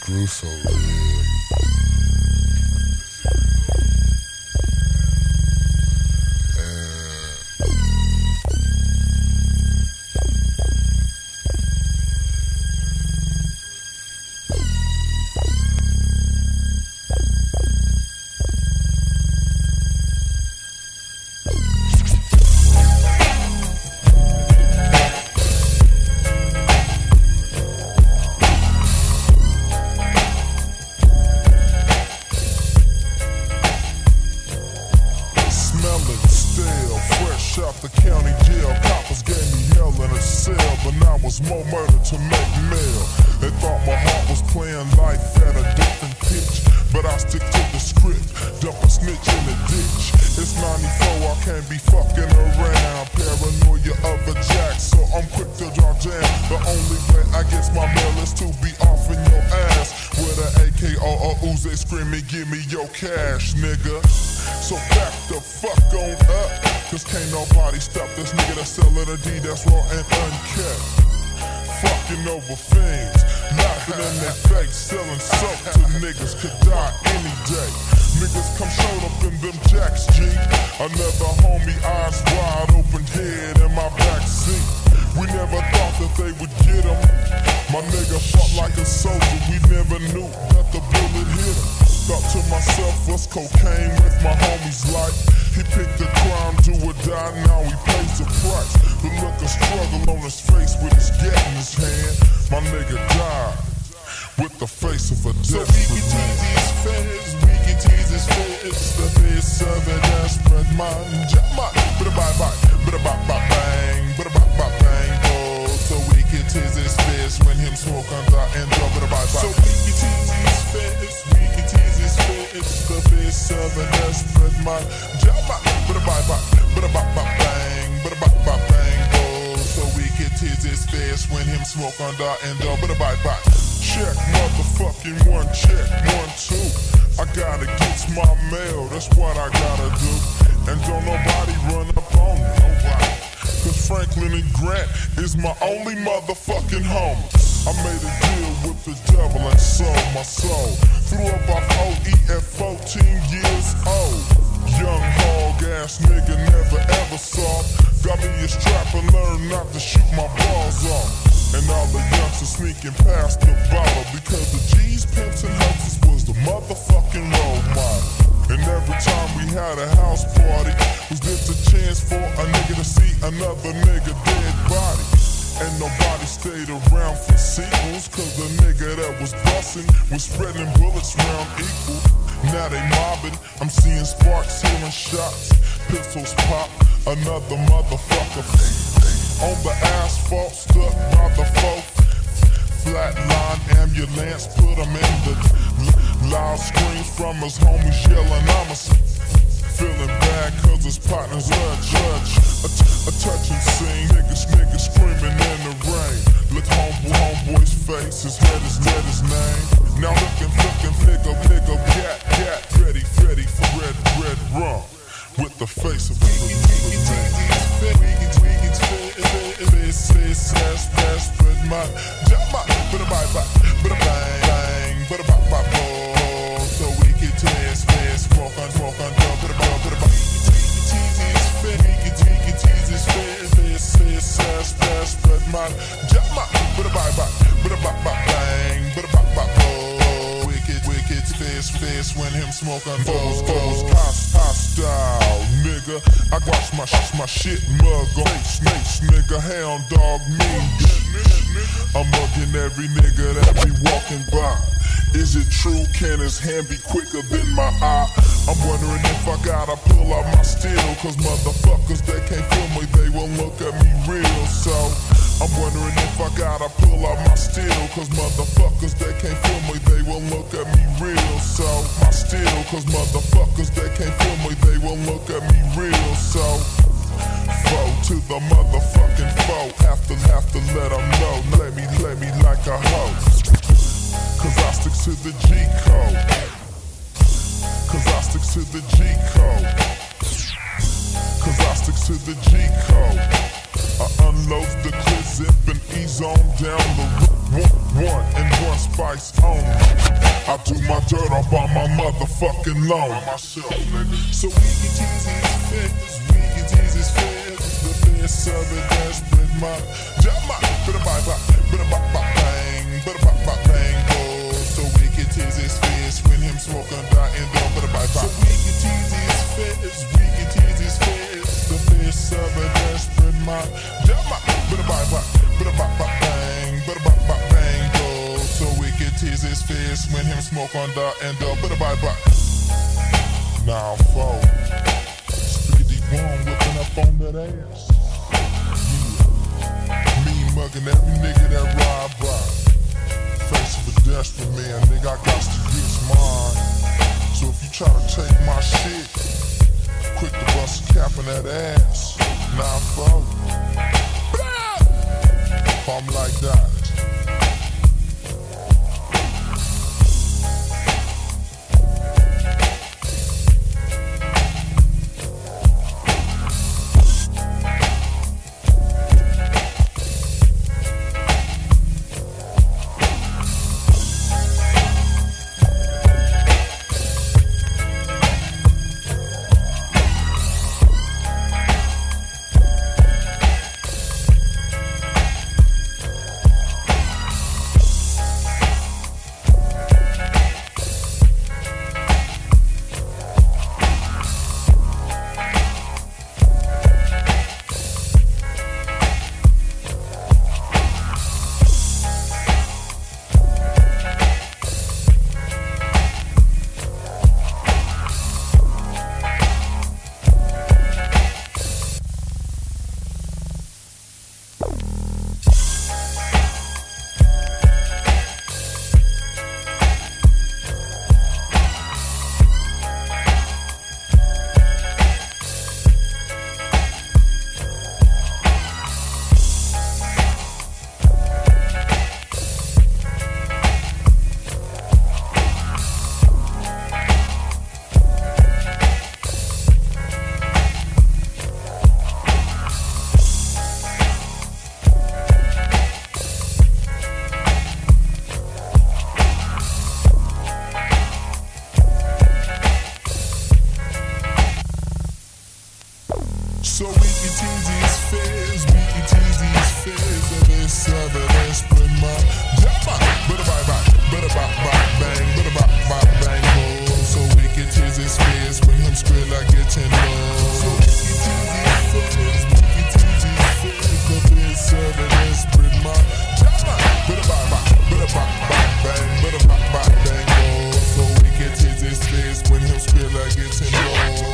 screw so red. Out the county jail, coppers gave me hell in a cell, but now it's more murder to make mail. They thought my heart was playing life at a different pitch, but I stick to the script, dump a snitch in the ditch. It's 94, I can't be fucking around, paranoia of a jack, so I'm quick to draw jam. The only way I get my mail is to be off in your ass with an AK or a Uzi screaming, give me your cash, nigga. So back the fuck on up, cause can't nobody stop this nigga that's selling a D that's raw and unkept. Fucking over fiends, laughing in their face, selling soap to niggas could die any day. Niggas come showed up in them jacks, G. Another homie, eyes wide open, head in my back seat. We never thought that they would get him. My nigga fought like a soldier, we never knew that the bullet hit him. Thought to myself, what's cocaine with my homie's life? He picked the crime, do or die, now he pays the price. The look of struggle on his face with his gat in his hand. My nigga died with the face of a desperate man. So we can tease his face, we can tease his face. The face of a desperate man. Bada bye bye, bada bye bye bang, bada bye bye bang. Oh, so we can tease his face when him smoke on the end of bada bye bye. So we can tease his face, we can tease his face. The face of a desperate man. Bada bye bye, bada bye bye bang, bada bye bye bang. Oh, so we can tease his face when him smoke on the end of bada bye bye. Check motherfucking one, check 1, 2. I gotta get my mail, that's what I gotta do. And don't nobody run up on me, nobody. Cause Franklin and Grant is my only motherfucking home. I made a deal with the devil and sold my soul. Threw up off OE at 14 years old. Young hog ass nigga never ever saw. Got me a strap and learned not to shoot my balls off. And all the youngsters sneaking past the bottle because the G's, pimps, and houses was the motherfucking role model. And every time we had a house party, was this a chance for a nigga to see another nigga dead body. And nobody stayed around for sequels, cause the nigga that was bustin' was spreading bullets round equal. Now they mobbing, I'm seeing sparks, hearing shots, pistols pop, another motherfucker on the asphalt, stuck by the folk. Flatline ambulance, put him in the loud screams from his homies yelling, I'm a feeling bad cause his partner's a judge. A touching scene, niggas screaming in the rain. Look homeboy's face, his head is dead, his name. Now looking, nigga, cat, ready for red rum. With the face of a so we can test fast, smoke on fast when him smoke on those hostile nigga. I watch my shit mug on snakes, nigga, hound dog mean. I'm mugging every nigga that be walking by. Is it true? Can his hand be quicker than my eye? I'm wondering if I gotta pull out my steel, cause motherfuckers, they can't feel me, they won't look at me real. So I'm wondering if I gotta pull out my steel, cause motherfuckers, they can't feel me, they won't look at me real. So my steel, cause motherfuckers, they can't feel me, they won't look at me real. So foe to the motherfucking foe, have to let them know, let me like a hoe. Cause I stick to the G code. Cause I stick to the G code. Cause I stick to the G code. I unload the clip, zip and ease on down the one and one spice only. I do my dirt up on my motherfucking loan. So we can tease his feds, we can tease his feds. The best of it, that's with my jama. Bada bye bye, bada bye bye bang, bada bye bye bang go. So we can tease his feds when him smoking dying down. Bada bye bye. So we can tease his feds, we can tease his feds. The best of it, that's with my jama. Bada bye bye, bada bye bye bang, bada bye bye bang go. So we can tease his face when him smoke on the end of bada bye bye. Now folk, Spiggity Boom whipping up on that ass. Yeah, me mugging every nigga that ride by. Face of a desperate man, nigga, I got to get mine. So if you try to take my shit, quick to bust a cap in that ass. Now folk, I'm like that. So we can tease these feds, we can tease these feds. The best of it, let's put my jama. Bada bye bye, bada bye bye bang, bada bye bye bang go. So we can tease these feds when him square like getting low. So we can tease these feds, we can tease these feds. The best of it, let's put my jama. Bada bye bye, bada bye bye bang, bada bye bye bang go. So we can tease these feds when him square like getting low.